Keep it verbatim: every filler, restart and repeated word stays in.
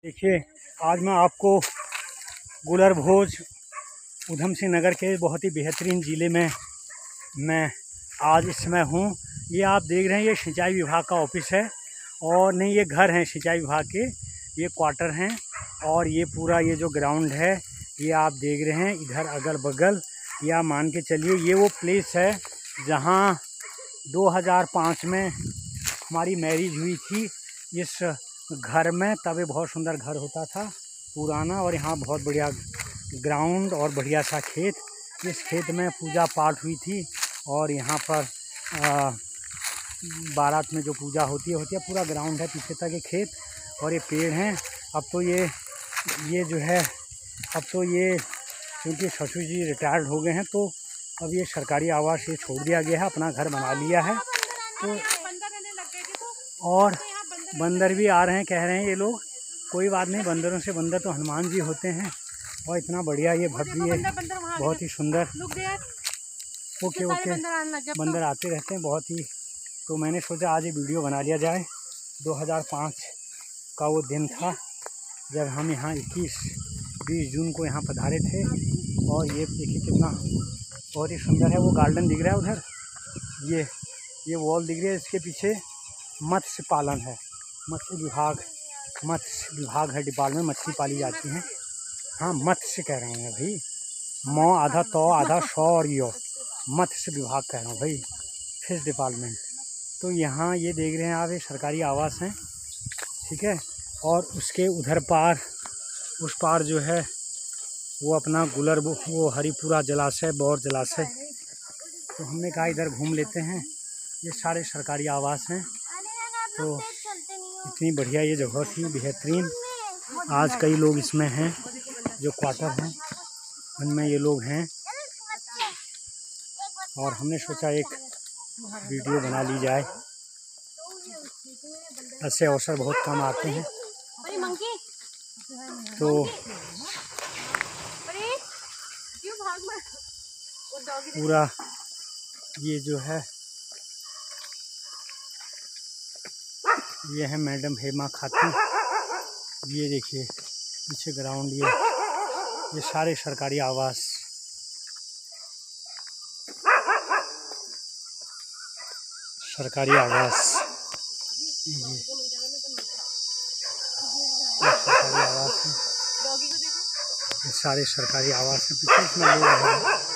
देखिए, आज मैं आपको गुलर भोज उधम सिंह नगर के बहुत ही बेहतरीन ज़िले में मैं आज इस समय हूँ। ये आप देख रहे हैं, ये सिंचाई विभाग का ऑफिस है और नहीं, ये घर हैं सिंचाई विभाग के, ये क्वार्टर हैं। और ये पूरा ये जो ग्राउंड है ये आप देख रहे हैं, इधर अगल बगल या मान के चलिए ये वो प्लेस है जहाँ दो हज़ार पाँच में हमारी मैरिज हुई थी इस घर में। तब ये बहुत सुंदर घर होता था पुराना, और यहाँ बहुत बढ़िया ग्राउंड और बढ़िया सा खेत। इस खेत में पूजा पाठ हुई थी और यहाँ पर आ, बारात में जो पूजा होती है होती है पूरा ग्राउंड है, पीछे तक ये खेत और ये पेड़ हैं। अब तो ये ये जो है अब तो ये क्योंकि ससुर जी रिटायर्ड हो गए हैं तो अब ये सरकारी आवास ये छोड़ दिया गया है, अपना घर बना लिया है। तो और बंदर भी आ रहे हैं, कह रहे हैं ये लोग। कोई बात नहीं, बंदरों से बंदर तो हनुमान जी होते हैं। और इतना बढ़िया ये भव्य है, बहुत ही सुंदर। ओके ओके, बंदर आते रहते हैं बहुत ही। तो मैंने सोचा आज ये वीडियो बना लिया जाए। दो हज़ार पाँच का वो दिन था जब हम यहाँ इक्कीस बीस जून को यहाँ पधारे थे। और ये देखिए कितना बहुत ही सुंदर है, वो गार्डन दिख रहा है उधर, ये ये वॉल दिख रही है, इसके पीछे मत्स्य पालन है, मत्स्य विभाग मत्स्य विभाग है, डिपार्टमेंट मछली पाली जाती हैं। हाँ, मत्स्य कह रहा हूँ मैं भाई, मौ आधा तो आधा सौ और यो मत्स्य विभाग कह रहा हूँ भाई, फिश डिपार्टमेंट। तो यहाँ ये देख रहे हैं आप, ये सरकारी आवास हैं, ठीक है। और उसके उधर पार उस पार जो है वो अपना गुलर वो हरिपुरा जलाशय, बौर जलाशय। तो हमने कहा इधर घूम लेते हैं, ये सारे सरकारी आवास हैं। तो इतनी बढ़िया ये जगह थी, बेहतरीन। आज कई लोग इसमें हैं, जो क्वार्टर हैं उनमें ये लोग हैं। और हमने सोचा एक वीडियो बना ली जाए, ऐसे अवसर बहुत कम आते हैं। तो पूरा ये जो है ये है मैडम हेमा खातून। ये देखिए पीछे ग्राउंड, ये ये सारे सरकारी आवास, सरकारी आवास ये, ये सरकारी आवास है, ये सारे सरकारी आवास हैं। पीछे इसमें लोग हैं।